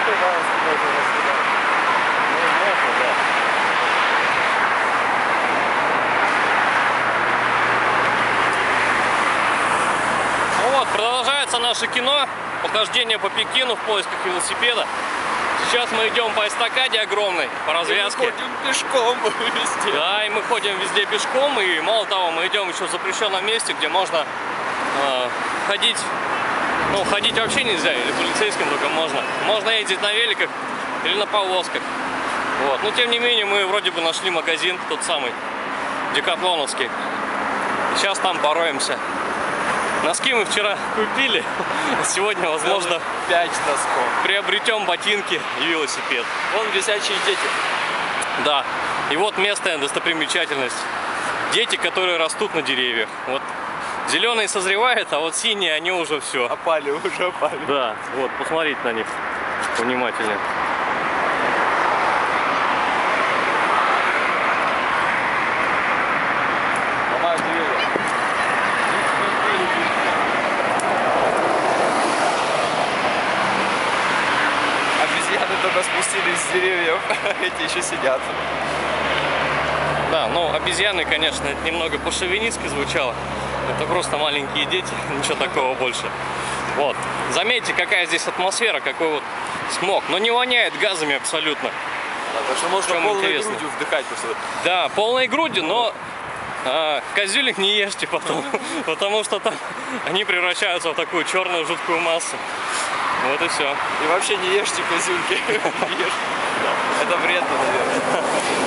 Ну вот, продолжается наше кино, похождение по Пекину в поисках велосипеда. Сейчас мы идем по эстакаде огромной, по развязке. И мы ходим пешком везде. Да, и мы ходим везде пешком, и мало того, мы идем еще в запрещенном месте, где можно ходить. Ну, ходить вообще нельзя, или полицейским только можно. Можно ездить на великах или на повозках. Вот. Но тем не менее, мы вроде бы нашли магазин, тот самый, декатлоновский. Сейчас там пороемся. Носки мы вчера купили, сегодня, возможно, 5 носков. Приобретем ботинки и велосипед. Вон висячие дети. Да, и вот местная достопримечательность. Дети, которые растут на деревьях. Вот зеленые созревают, а вот синие, они уже все. Опали, уже опали. Да, вот, посмотрите на них внимательно. Ломают деревья. Обезьяны только спустились с деревьев, эти еще сидят. Да, ну обезьяны, конечно, это немного по-шовинистски звучало. Это просто маленькие дети, ничего такого больше. Вот, заметьте, какая здесь атмосфера, какой вот смог. Но не воняет газами абсолютно. Да, потому что можно полной грудью вдыхать просто. Да, полной грудью, но козюлик не ешьте потом, потому что там они превращаются в такую черную жуткую массу. Вот и все. И вообще не ешьте козюльки. Это вредно, наверное.